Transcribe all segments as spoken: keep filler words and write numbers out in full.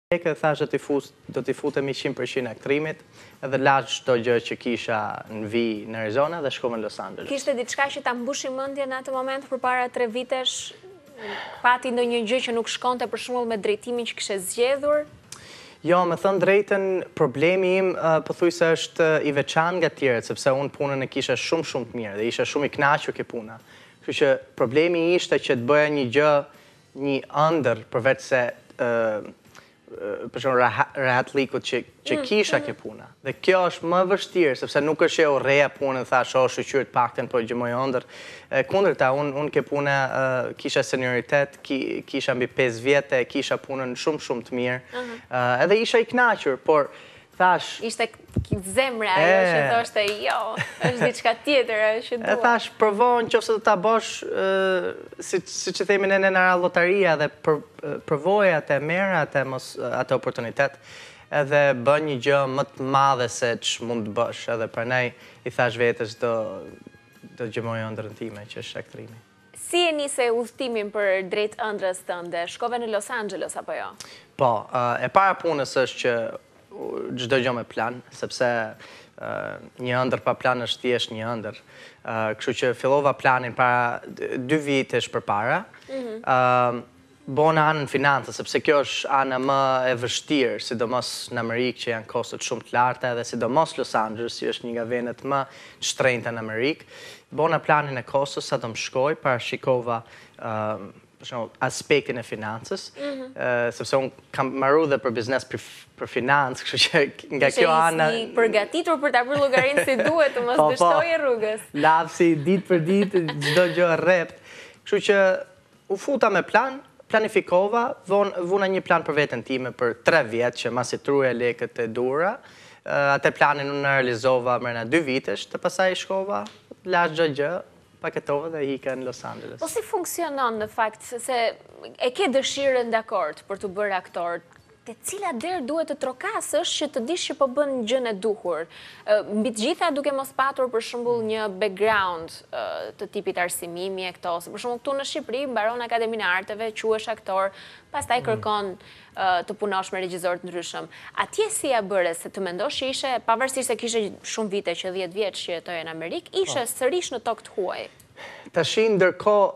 Eka thash do t'i fus, do t'i futemi njëqind përqind e aktrimit, edhe lash çdo gjë që kisha në vi në Arizona dhe shkova në Los Angeles. Kishte diçka që ta mbushi mendjen në atë moment përpara tre vitesh? Pati ndonjë gjë që nuk shkonte për shembull me drejtimin që kishe zgjedhur? Jo, me thënë drejtën, problemi im uh, pothuajse është i veçantë nga të tjerët, sepse unë punën e kisha shumë shumë të mirë dhe isha shumë i kënaqur ke puna. Kështu që problemi ishte që të bëja një gjë, një ëndër përveç se uh, për shumë rahatlikut që, që kisha ke puna. Dhe kjo është më vështirë, sepse nuk është e urreja punën, thash, o shqyqyrt pakten, po gjëmoj ëndër. Kundërta, unë un ke puna uh, kisha senioritet, ki, kisha mbi pesë vjetë, kisha punën shumë shumë të mirë, uh -huh. uh, edhe isha i kënaqur, por thash... Ishte zemra, ajo që thoshte, jo, është diçka tjetër, ajo që dua. E thash, provon qofse do ta bosh, uh, si, si që themi në në lotaria dhe për, përvoj atë, merë atë, mos, atë oportunitet, edhe bën një gjë më të madhe se që mund të bësh, edhe për nej i thash vetës do, do gjëmoj ëndrën time, që është aktrimi. Si e nise udhëtimin për drejt ëndrës tënde? Shkove në Los Angeles, apo jo? Po, uh, e para punës është që çdo gjë me plan, sepse uh, një ëndër pa plan është thjesht një ëndër. Uh, kështu që fillova planin para dy vitesh përpara. Mm -hmm. uh, Bona anën financë, sepse kjo është ana më e vështirë, sidomos në Amerikë që janë kostot shumë të larta, dhe sidomos Los Angeles, që është një nga vendet më të shtrenjta në Amerikë. Bona planin e kostos sa do më shkoj, parashikova uh, për shembull aspektin e financës, mm -hmm. uh, sepse unë kam marru dhe për biznes për, për financë, kështu që nga kjo ana... Ishe i përgatitur për ta bërë llogarinë si duhet, të mos po, dështoje rrugës. Lapsi ditë për ditë, çdo gjë rrept. Kështu që u futa me plan, planifikova, von, vuna një plan për veten time për tre vjetë që masi truja lekët e dura. Uh, atë planin unë realizova mërëna dy vitesh, të pasaj shkova, lash gjë gjë, paketova dhe hika në Los Angeles. Po si funksionon në fakt, se e ke dëshirën dakord për të bërë aktor, te cila derë duhet të trokasësh që të dish që po bën gjën e duhur. Mbi të gjitha duke mos patur për shembull një background të tipit arsimimi e këto. Për shembull këtu në Shqipëri mbaron Akademinë e Arteve, quhesh aktor, pastaj kërkon të punosh me regjizor të ndryshëm. Atje si ja bëre, se të mendosh që ishe, pavarësisht se kishe shumë vite, që dhjetë vjeç që jetoje në Amerikë, ishe sërish në tokë të huaj. Tashi ndërkohë,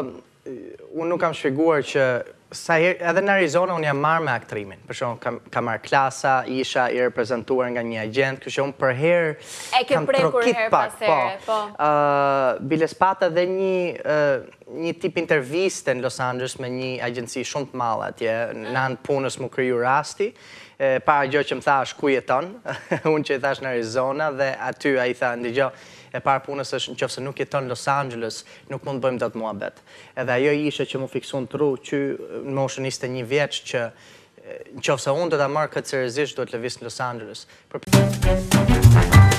uh, unë nuk kam shpjeguar që sa her, edhe në Arizona unë jam marrë me aktrimin. Për shembull kam, kam marrë klasa, isha i reprezentuar nga një agent, kështu që unë për herë kam trokit pak. Po. po. Uh, Biles pata dhe një, uh, një tip interviste në Los Angeles me një agjenci shumë të madhe atje, në anë punës më kriju rasti. E, para gjë që më thash ku jeton, unë që i thash në Arizona dhe aty a i tha, ndigjo, e para punës është në qofse nuk jeton Los Angeles, nuk mund të bëjmë dot muhabet. Edhe ajo ishe që mu fiksun tru që në moshën njëzet e një vjeç që në qofse unë do ta marr këtë seriozisht do të lëviz në Los Angeles. Për...